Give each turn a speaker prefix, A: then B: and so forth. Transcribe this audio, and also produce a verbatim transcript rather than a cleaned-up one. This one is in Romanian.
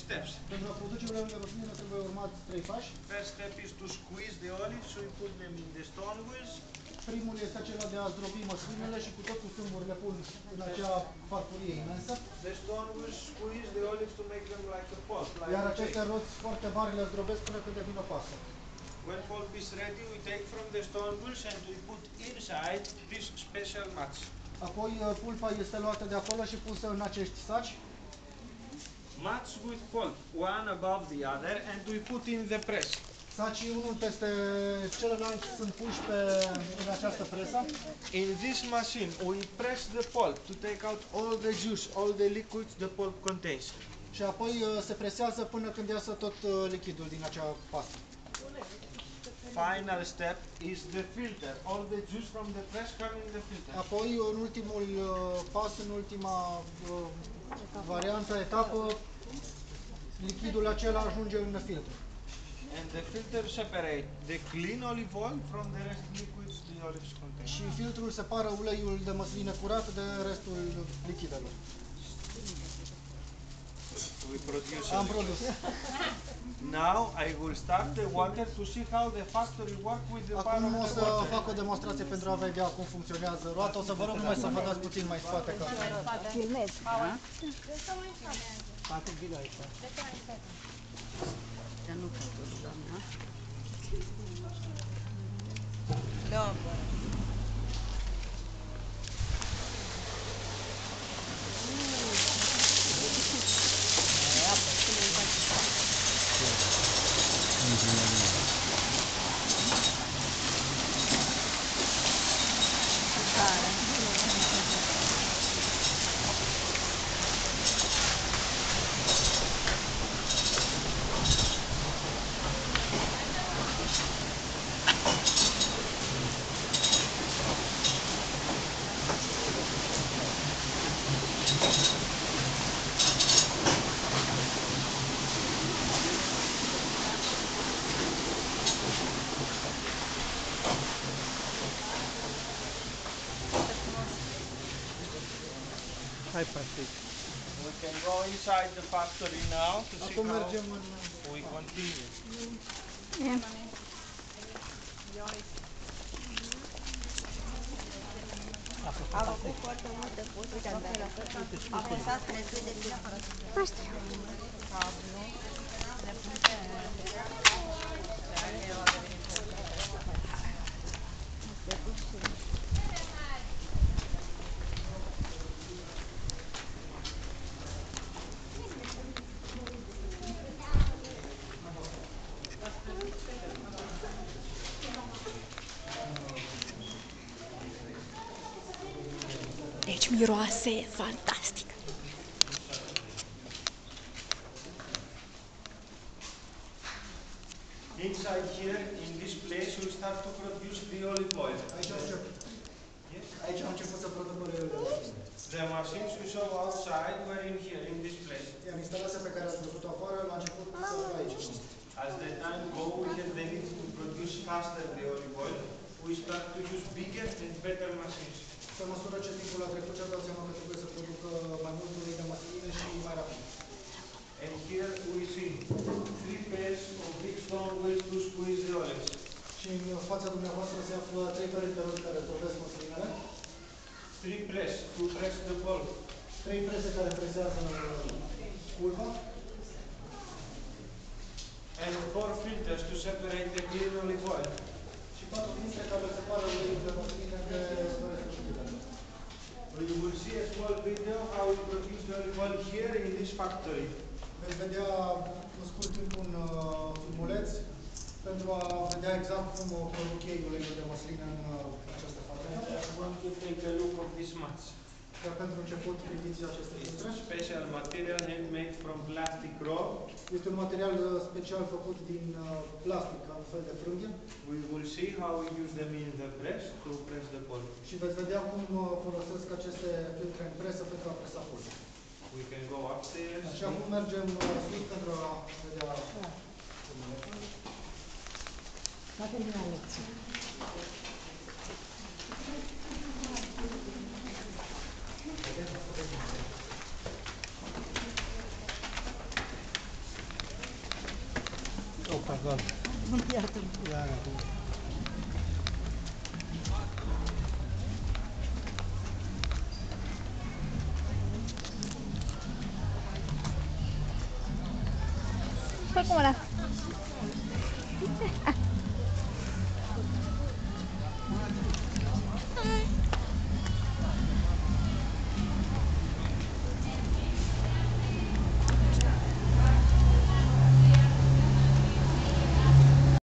A: steps.
B: Pentru a produce uleiul de măsline trebuie urmat trei pași.
A: First step is to squeeze the olives, so we put them in the stone wheels.
B: Primul este acela de a zdrobi măslinele și cu tot cu sâmburi le pun în acea farfurie imensă.
A: The stone wheels squeeze the olives to make them like a pulp. Like
B: Iar aceste roți foarte mari le zdrobesc până când devin o pastă.
A: When pulp is ready, we take from the stone wheels and we put inside this special mats.
B: Apoi pulpa este luată de acolo și pusă în acești saci.
A: Mats with pulp, one above the other, and we put in the press.
B: Sacii unul peste celălalt sunt puși pe, în această presă.
A: In this machine, we press the pulp to take out all the juice, all the liquids the pulp contains.
B: Și apoi se presează până când iasă tot lichidul din acea pastă.
A: Final step is the filter. All the juice from the press come in the filter.
B: Apoi, în ultimul pas, în ultima variantă, etapă, lichidul acela ajunge în filtru.
A: And the filter separate the clean olive oil from the rest liquids the olives contain.
B: Și filtrul separă uleiul de măsline curat de restul lichidelor.
A: We produce.
B: Am produs.
A: Now I will start the water to see how the factory work with the power
B: Acum o
A: of the
B: să
A: water.
B: fac o demonstrație pentru a vedea cum funcționează roata. O să vă rog numai să vă dați puțin mai spate ca să...
C: Filmez, da?
B: Poate vine aici.
C: Dar nu ca toți, doamna. Da.
B: Hai, practic.
A: We can go inside the factory now to see
B: Acum
A: how
B: mergem în...
A: we continue.
C: A făcut foarte multe poze, am lăsat netul de bine fără să cablu, le pun pe...
D: Deci miroase fantastic.
A: Inside here, in this place, we start to produce the olive oil.
B: Aici au început. Aici au început să producă uleiul de măsline.
A: The machines we saw outside were in here, in this place.
B: Iar instalația pe care ați văzut-o afară, la început să află aici.
A: As the time go, we have the need to produce faster the olive oil. We start to use bigger and better machines.
B: Pe măsură ce timpul a trecut, și-au dat seama că trebuie să producă mai mult ulei de măsline și mai rapid.
A: And here we see three pairs of big stone wheels to squeeze the olives.
B: Și în fața dumneavoastră se află trei perechi de roți care zdrobesc măslinele.
A: Three press to press the pulp.
B: Trei prese care presează pulpa.
A: And four filters to separate the clean olive oil.
B: Și patru filtre care separă uleiul de măsline de restul lichidele.
A: We will see a small video how we produce the olive oil here in this factory.
B: Veți vedea în scurt timp un uh, filmuleț pentru a vedea exact cum produc ei uleiul de măsline în uh, această fabrică.
A: I want to take a look of these mats.
B: Dar pentru început, priviți aceste filtre.
A: Special material handmade from plastic roll.
B: Este un material special făcut din uh, plastic, ca un fel de frânghie.
A: We will see how we use them in the press to press the pulp.
B: Și veți vedea cum uh, folosesc aceste filtre în presă pentru a presa pulpa.
A: We can go upstairs.
B: Și acum mergem uh, sus pentru a vedea.
C: S-a terminat lecția.
B: Acolo.
C: Iată.
B: Ia, ia.
D: Fă cum ăla.